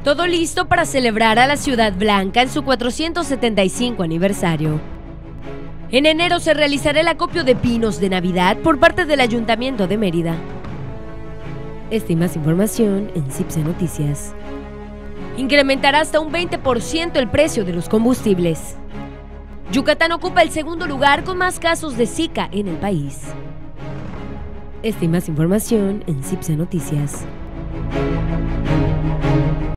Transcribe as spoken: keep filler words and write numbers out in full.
Todo listo para celebrar a la Ciudad Blanca en su cuatrocientos setenta y cinco aniversario. En enero se realizará el acopio de pinos de Navidad por parte del Ayuntamiento de Mérida. Esta y más información en CIPSE Noticias. Incrementará hasta un veinte por ciento el precio de los combustibles. Yucatán ocupa el segundo lugar con más casos de Zika en el país. Esta y más información en CIPSE Noticias.